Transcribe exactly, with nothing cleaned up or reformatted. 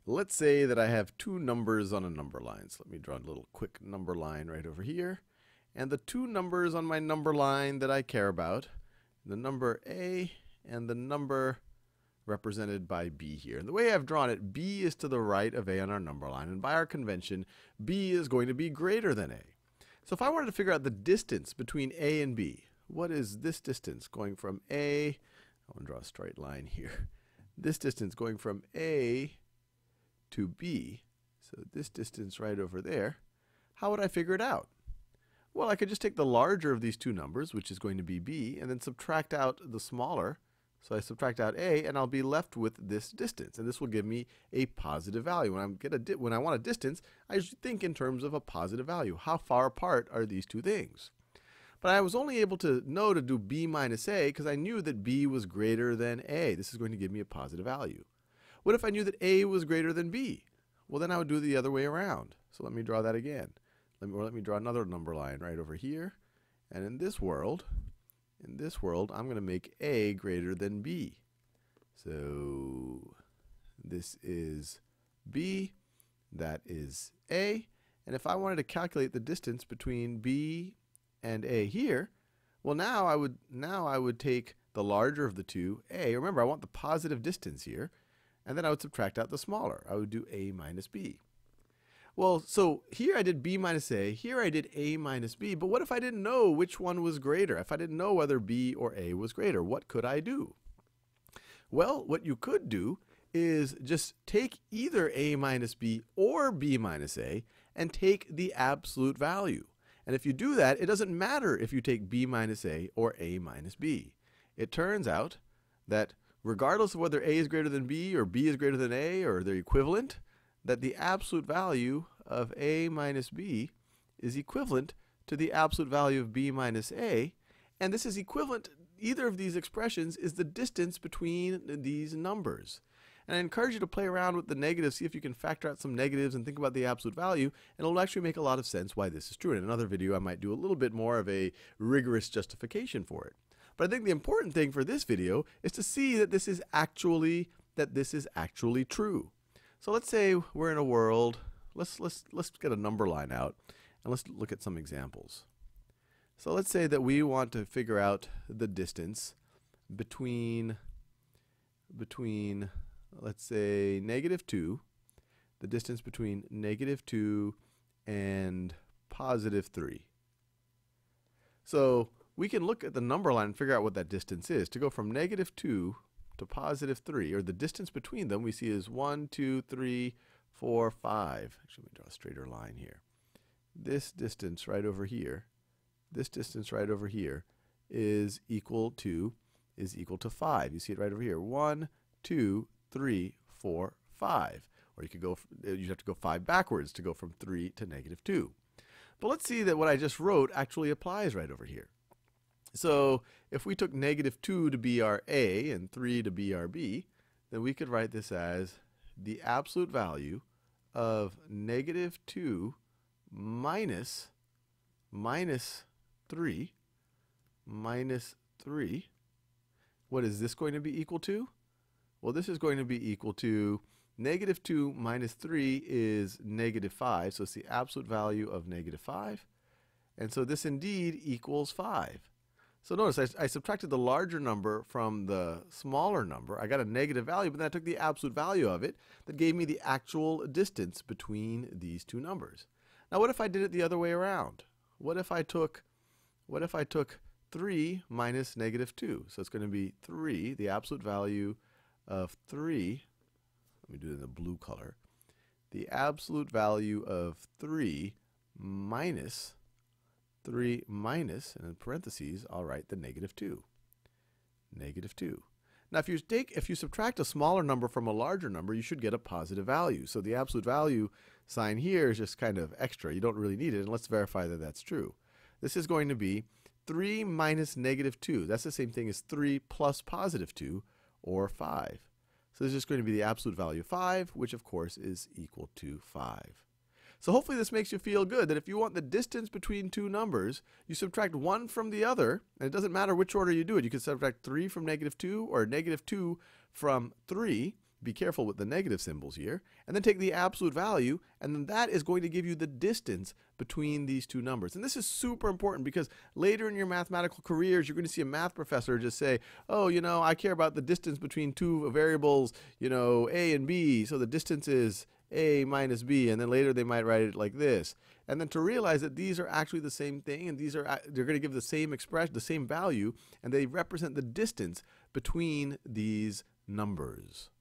let's say that I have two numbers on a number line. So let me draw a little quick number line right over here. And the two numbers on my number line that I care about, the number A and the number represented by B here. And the way I've drawn it, B is to the right of A on our number line. And by our convention, B is going to be greater than A. So if I wanted to figure out the distance between A and B, what is this distance going from A? I want to draw a straight line here. This distance going from A to B, so this distance right over there, how would I figure it out? Well, I could just take the larger of these two numbers, which is going to be B, and then subtract out the smaller. So I subtract out A, and I'll be left with this distance. And this will give me a positive value. When, I'm get a di when I want a distance, I should think in terms of a positive value. How far apart are these two things? But I was only able to know to do B minus A because I knew that B was greater than A. This is going to give me a positive value. What if I knew that A was greater than B? Well, then I would do the other way around. So let me draw that again. Let me, or let me draw another number line right over here. And in this world, in this world, I'm going to make A greater than B. So this is B, that is A. And if I wanted to calculate the distance between B and A here, well, now I would now I would take the larger of the two, A. Remember, I want the positive distance here. And then I would subtract out the smaller. I would do A minus B. Well, so here I did B minus A. Here I did A minus B. But what if I didn't know which one was greater? If I didn't know whether B or A was greater, what could I do? Well, what you could do is just take either A minus B or B minus A and take the absolute value. And if you do that, it doesn't matter if you take B minus A or A minus B. It turns out that regardless of whether A is greater than B or B is greater than A or they're equivalent, that the absolute value of A minus B is equivalent to the absolute value of B minus A. And this is equivalent, either of these expressions is the distance between these numbers. And I encourage you to play around with the negatives, see if you can factor out some negatives and think about the absolute value, and it'll actually make a lot of sense why this is true. In another video, I might do a little bit more of a rigorous justification for it. But I think the important thing for this video is to see that this is actually that this is actually true. So let's say we're in a world. Let's let's let's get a number line out and let's look at some examples. So let's say that we want to figure out the distance between between let's say negative two, the distance between negative two and positive three. So we can look at the number line and figure out what that distance is. To go from negative two to positive three, or the distance between them, we see is one, two, three, four, five. Actually, let me draw a straighter line here. This distance right over here, this distance right over here is equal to, is equal to five. You see it right over here. one, two, three, four, five. Or you could go, you'd have to go five backwards to go from three to negative two. But let's see that what I just wrote actually applies right over here. So if we took negative two to be our A and three to be our B, then we could write this as the absolute value of negative two minus, minus three, minus three. What is this going to be equal to? Well, this is going to be equal to negative two minus three is negative five. So it's the absolute value of negative five. And so this indeed equals five. So notice I, I subtracted the larger number from the smaller number. I got a negative value, but then I took the absolute value of it that gave me the actual distance between these two numbers. Now what if I did it the other way around? What if I took, what if I took three minus negative two? So it's going to be three, the absolute value of three. Let me do it in the blue color. The absolute value of three minus three minus, and in parentheses, I'll write the negative two. Negative two. Now, if you take, if you subtract a smaller number from a larger number, you should get a positive value. So the absolute value sign here is just kind of extra. You don't really need it, and let's verify that that's true. This is going to be three minus negative two. That's the same thing as three plus positive two, or five. So this is just going to be the absolute value of five, which of course is equal to five. So hopefully this makes you feel good that if you want the distance between two numbers, you subtract one from the other, and it doesn't matter which order you do it. You can subtract three from negative two or negative two from three, be careful with the negative symbols here, and then take the absolute value, and then that is going to give you the distance between these two numbers. And this is super important because later in your mathematical careers, you're going to see a math professor just say, oh, you know, I care about the distance between two variables, you know, A and B, so the distance is A minus B, and then later they might write it like this. And then to realize that these are actually the same thing, and these are they're going to give the same expression, the same value, and they represent the distance between these numbers.